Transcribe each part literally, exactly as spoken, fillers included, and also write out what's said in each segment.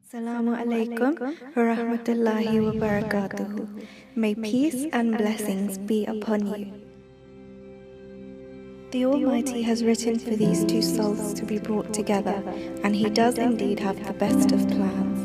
Assalamu alaikum wa rahmatullahi wa barakatuhu. May peace and blessings be upon you. The Almighty has written for these two souls to be brought together, and He does indeed have the best of plans.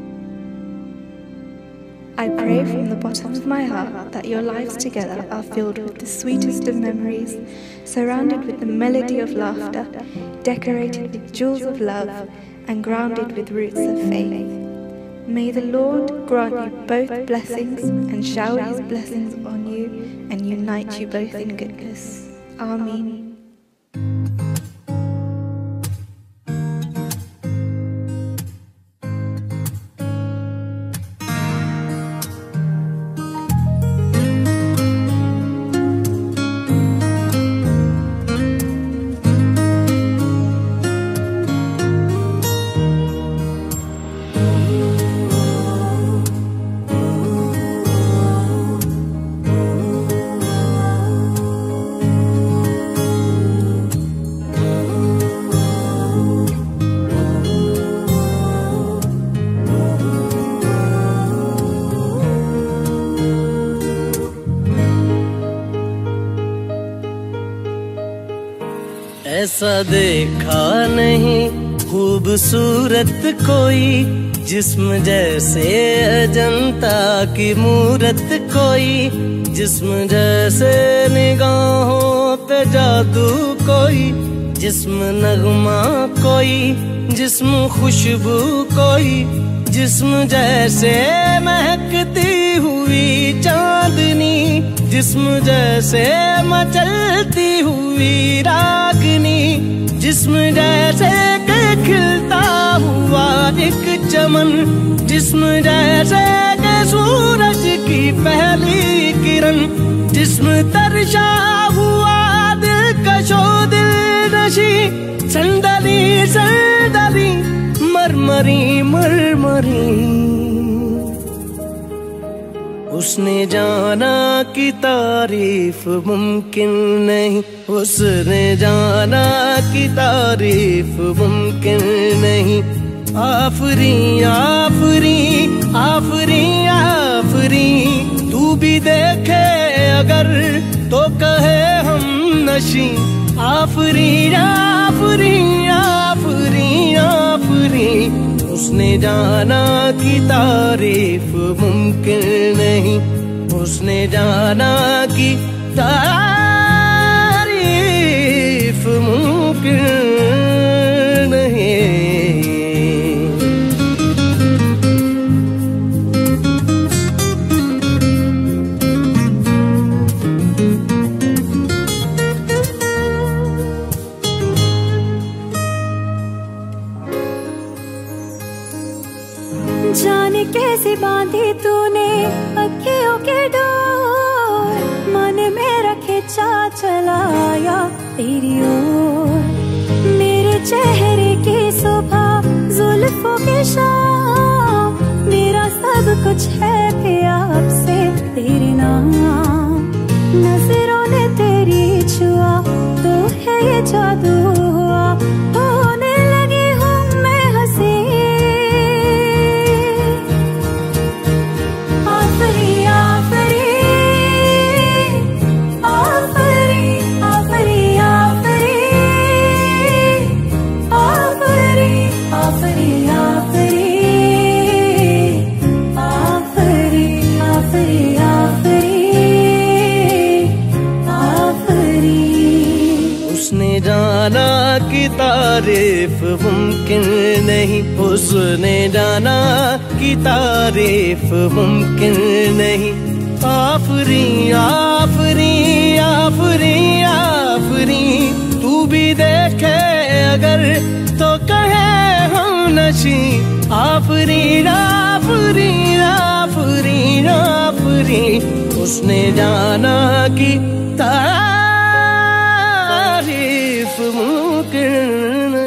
I pray from the bottom of my heart that your lives together are filled with the sweetest of memories, surrounded with the melody of laughter, decorated with jewels of love, and grounded with roots of faith. May the Lord grant you both blessings and shower His blessings on you and unite you both in goodness. Ameen. ऐसा देखा नहीं खूबसूरत कोई, जिस्म जैसे अजंता की मूरत कोई, जिस्म जैसे निगाहों पे जादू कोई, जिस्म नगमा कोई, जिस्म खुशबू कोई, जिस्म जैसे महकती हुई चांदनी, जिस्म जैसे मचलती हुई रागनी, जिस्म जैसे के खिलता हुआ एक चमन, जिस्म जैसे के सूरज की पहली किरण, जिस्म तरशा हुआ दिलकशो दिल नशी, संदली संदली मरमरी मरमरी। उसने जाना कि तारीफ मुमकिन नहीं, उसने जाना कि तारीफ मुमकिन नहीं। आफरी आफरी आफरी आफरी, तू भी देखे अगर तो कहे हम नशी। आफरी आफरी आफरी आफरी, उसने जाना कि तारीफ मुमकिन नहीं, उसने जाना कि तारीफ मुमकिन नहीं। जाने कैसे बांधी तूने अखियों के डोर, मन में रखे चा चलाया तेरी ओर। मेरे चेहरे की सुबह जुल्फों की शाम, मेरा सब कुछ है प्यार से तेरे नाम। नजरों ने तेरी छुआ तो है ये जादू हुआ, होने लगी हूँ मैं हंसी। उसने जाना कि तारीफ मुमकिन नहीं, उसने जाना कि तारीफ मुमकिन नहीं। आफरी आफरी आफरी आफरी, तू भी देखे अगर तो कहे हम नशी। आफरी आफरी आफरी आफरी, उसने जाना कि तारीफ मुमकिन